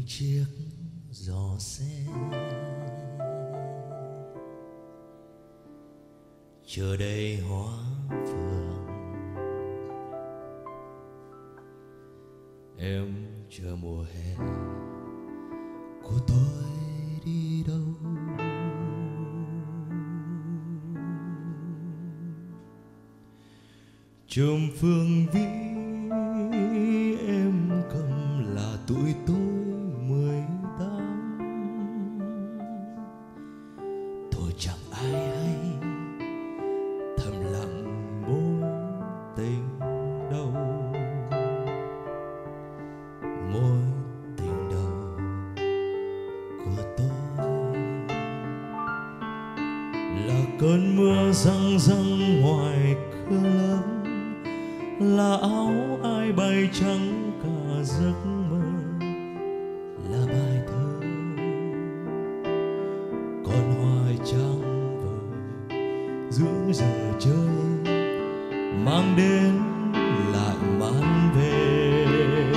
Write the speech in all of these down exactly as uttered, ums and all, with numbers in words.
chiếc giỏ xe chờ đầy hoa phượng. Em chờ mùa hè của tôi đi đâu. Chùm phương vĩ em cầm là tuổi tôi mười tám. Thôi chẳng ai hay thầm lặng mối tình đầu. Mối tình đầu của tôi là cơn mưa răng răng ngoài cửa lớn, là áo ai bay trắng cả giấc mơ, là bài thơ còn hoài trăng vời giữa giờ chơi mang đến lại mang về.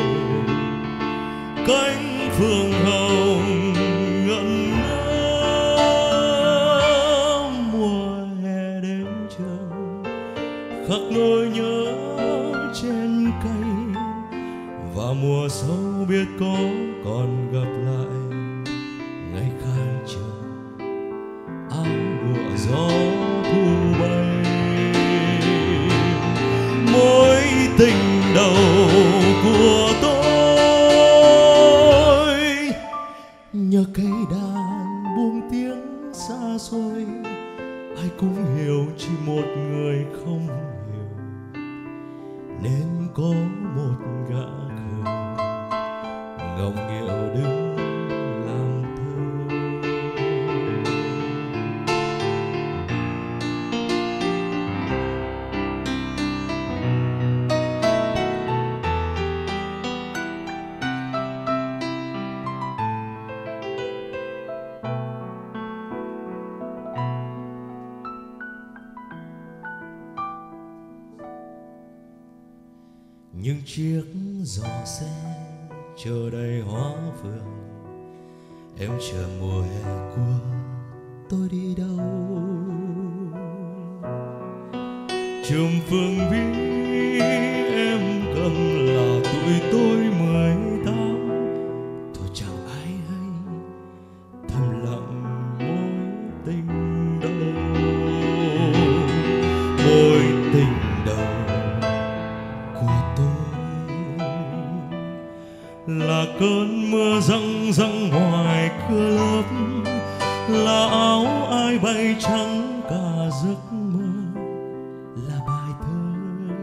Cánh phượng hồng ngẩn ngơ mùa hè đến chờ, khắc nỗi nhớ trên cây, và mùa sau biết có còn gặp lại ngày khai trường áo lụa gió thu bay. Mối tình đầu của tôi nhờ cây đàn buông tiếng xa xôi, ai cũng hiểu chỉ một người không hiểu, nên có một gã khờ ngọng nghịu đứng làm thơ. Những chiếc giỏ xe chờ đầy hoa phượng, em chờ mùa hè của tôi đi đâu. Chùm phương vĩ em cầm là tuổi tôi mười tám. Thôi chẳng ai hay thầm lặng mối tình đầu. Mối tình đầu của tôi là cơn mưa răng răng ngoài cửa lớp, là áo ai bay trắng cả giấc mơ, là bài thơ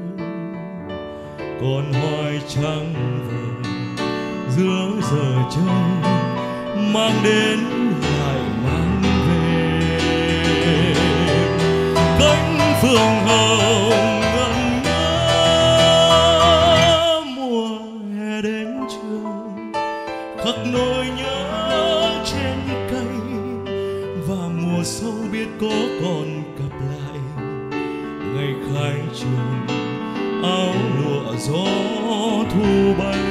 còn hoài trăng vời giữa giờ chơi mang đến lại mang về. Cánh phượng hồng ngẩn ngơ mùa hè đến trường, khắc nỗi nhớ trên cây, và mùa sau biết có còn gặp lại ngày khai trường áo lụa gió thu bay.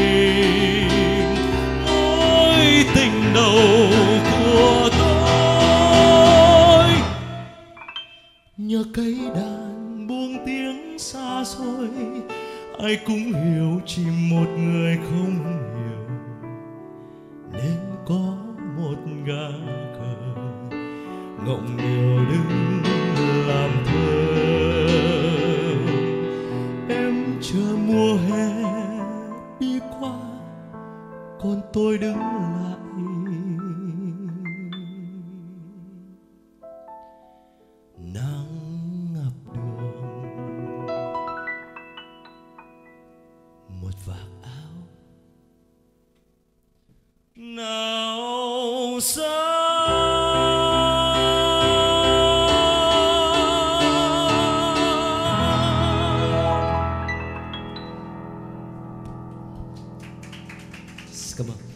Mối tình đầu của tôi nhờ cây đàn buông tiếng xa xôi, ai cũng hiểu chỉ một người không hiểu, nên có một gã khờ ngọng nghịu đứng làm thơ. Em chờ mùa hè đi qua, còn tôi đứng lại nắng ngập đường một vạt áo nào xa. Cảm ơn.